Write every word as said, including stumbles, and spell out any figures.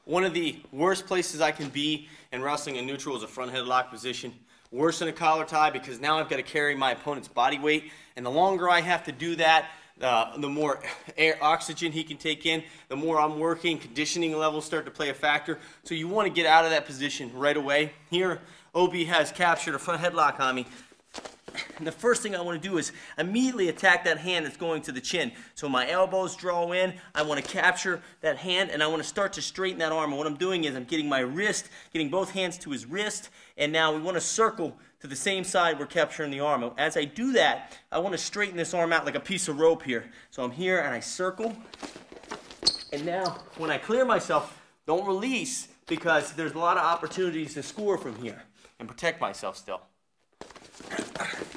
One of the worst places I can be in wrestling in neutral is a front headlock position. Worse than a collar tie because now I've got to carry my opponent's body weight, and the longer I have to do that, uh, the more air oxygen he can take in, the more I'm working, conditioning levels start to play a factor. So you want to get out of that position right away. Here, O B has captured a front headlock on me. And the first thing I want to do is immediately attack that hand that's going to the chin. So my elbows draw in, I want to capture that hand, and I want to start to straighten that arm. And what I'm doing is I'm getting my wrist, getting both hands to his wrist, and now we want to circle to the same side we're capturing the arm. As I do that, I want to straighten this arm out like a piece of rope here. So I'm here and I circle, and now when I clear myself, don't release because there's a lot of opportunities to score from here and protect myself still.